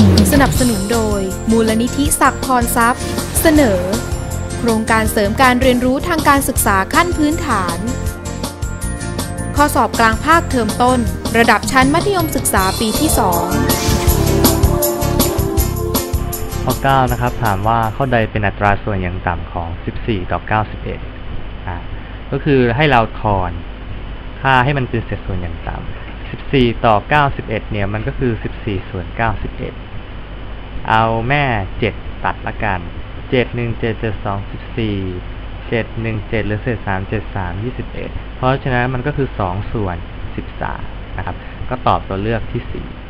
สนับสนุนโดยมูลนิธิศักดิ์พรทรัพย์เสนอโครงการเสริมการเรียนรู้ทางการศึกษาขั้นพื้นฐานข้อสอบกลางภาคเทอมต้นระดับชั้นมัธยมศึกษาปีที่ 2 ข้อ 9 นะครับถามว่าข้อใดเป็นอัตราส่วนอย่างต่ำของ 14 ต่อ 91ก็คือให้เราทอนค่าให้มันเป็นเศษส่วนอย่างต่ำ14 ต่อ 91เนี่ยมันก็คือ14ส่วน91เอาแม่7ตัดละกัน7 1 7 7 2 14 7 1 7เหลือเศษ3 7 3 21เพราะฉะนั้นมันก็คือ2ส่วน13นะครับก็ตอบตัวเลือกที่4